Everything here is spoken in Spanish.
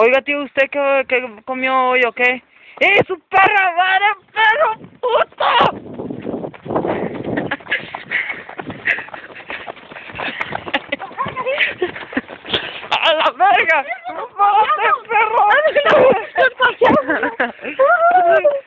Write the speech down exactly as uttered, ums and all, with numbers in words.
Oiga, tío, ¿usted qué, qué comió hoy o qué? ¡Eh, su perra madre, perro puto! ¡A la verga! ¡Mate, perro!